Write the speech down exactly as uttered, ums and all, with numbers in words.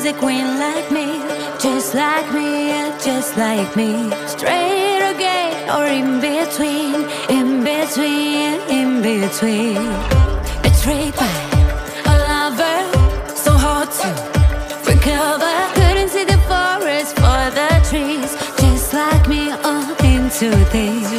a queen like me, just like me, yeah, just like me. Straight or gay or in between, in between, in between. Betrayed by a lover, so hard to recover. Couldn't see the forest for the trees, just like me, all into this.